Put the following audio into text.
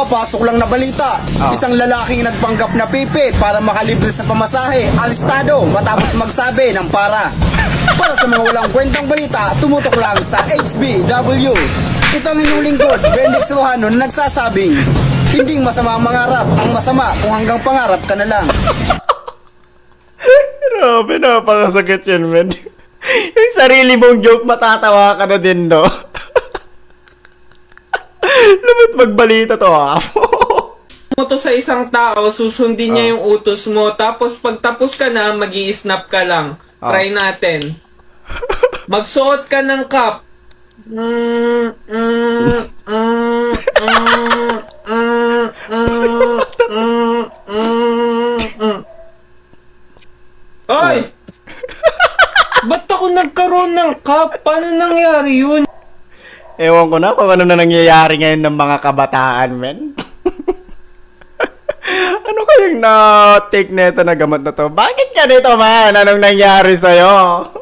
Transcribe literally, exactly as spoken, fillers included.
kakapasok lang na balita. Oh. Isang lalaking nagpanggap na pipi para makalibre sa pamasahe, alistado matapos magsabi ng para. Para sa mga walang kwentang balita, tumutok lang sa H B W. Ito ang inyong lingkod, Bendix Rojano, na nagsasabing, hindi masama mangarap, ang masama kung hanggang pangarap ka na lang. Grabe, napakasakit yun, man. Yung sarili mong joke, matatawa ka na din, no? Lumit magbalita to, ha? Mo to sa isang tao, susundin niya oh. yung utos mo, tapos pagtapos ka na, mag-i-snap ka lang. Oh. Try natin. Magsuot ka ng cap. Mm, mm, mm, mm, mm, mm, mm, mm. Ay! Ba't ako nagkaroon ng cap? Paano nangyari yun? Ewan ko na kung ano na nangyayari ngayon ng mga kabataan, men. Ano kayang na-take na ito na gamot na to? Bakit ganito, man? Anong nangyari sa'yo?